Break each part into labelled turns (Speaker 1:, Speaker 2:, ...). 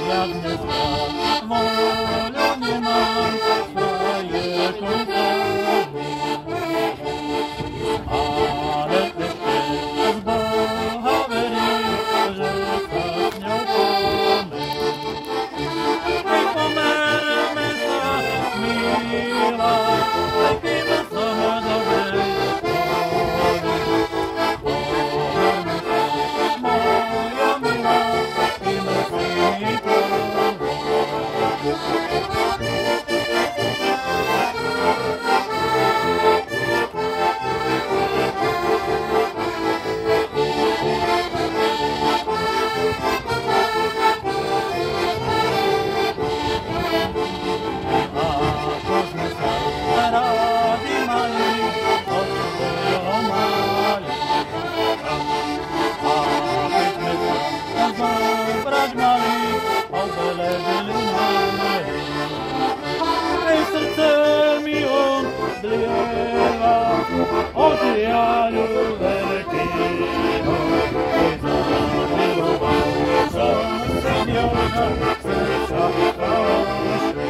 Speaker 1: jak dneska, voľu nemám, frajerkou chodím. Ale ešte z Boha verím, že sa s ňou pomerím. Hej, pomerme sa, milá, aj kým sa dobre od diaľu veľkého i zamiloval som seniora, srdca kašli.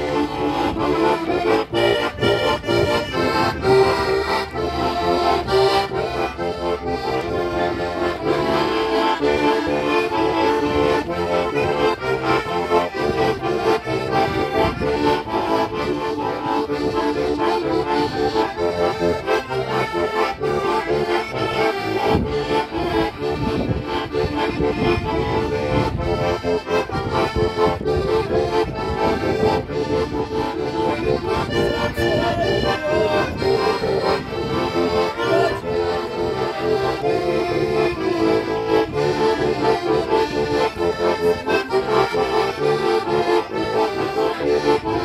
Speaker 2: Thank you.